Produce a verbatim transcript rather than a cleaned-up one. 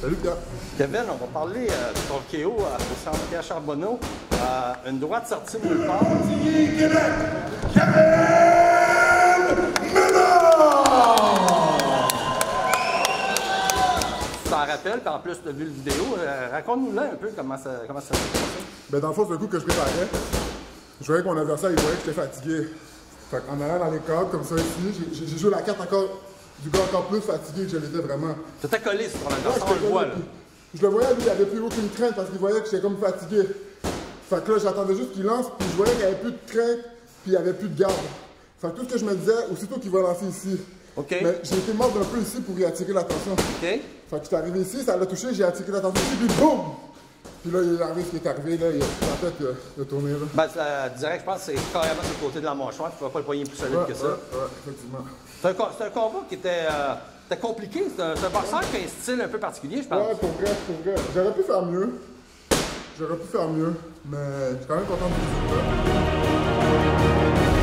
Salut Pierre. Kevin, on va parler euh, de ton K O euh, au centre Pierre Charbonneau. Euh, une droite sortie de nulle part. Québec, Kevin Ménard! Tu t'en rappelles, puis en plus, tu as vu le vidéo. Euh, Raconte-nous-là un peu comment ça, comment ça s'est passé. Ben dans le fond, c'est le coup que je préparais. Je voyais que mon adversaire, il voyait que j'étais fatigué. Fait qu'en allant dans les cadres comme ça ici, j'ai joué la carte encore du gars encore plus fatigué que je l'étais vraiment. Tu t'es collé sur ton Ouais, adversaire, on le voit là. Je le voyais, lui, il avait plus aucune crainte parce qu'il voyait que j'étais comme fatigué. Fait que là, j'attendais juste qu'il lance, puis je voyais qu'il n'y avait plus de crainte, puis il n'y avait plus de garde. Fait que tout ce que je me disais, aussitôt qu'il va lancer ici. OK. Mais j'ai été mort un peu ici pour y attirer l'attention. OK. Fait que je suis arrivé ici, ça l'a touché, j'ai attiré l'attention ici, puis boum! Puis là, il est arrivé ce qui est arrivé, là, il a, en fait, il a, il a tourné, là. Ben, euh, direct, je pense que c'est carrément sur le côté de la mâchoire. Tu ne vas pas le poignet plus solide Ouais, que ça. ouais, ouais, effectivement. C'est un, c'est un combat qui était, euh, était compliqué. C'est un, un boxeur qui a un style un peu particulier, je pense. Ouais, pour vrai, pour vrai. J'aurais pu faire mieux. J'aurais pu faire mieux, mais je suis quand même content du résultat.